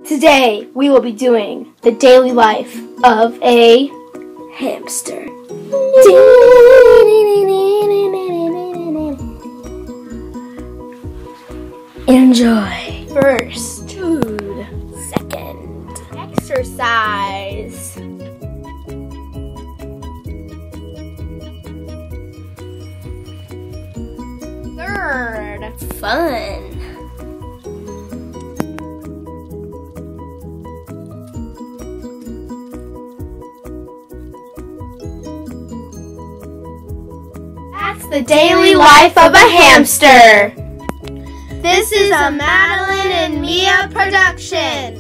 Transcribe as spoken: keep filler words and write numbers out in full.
Today we will be doing the daily life of a hamster. Enjoy. First, food. Second, exercise. Third, fun. That's the daily life of a hamster. This is a Madeline and Mia production.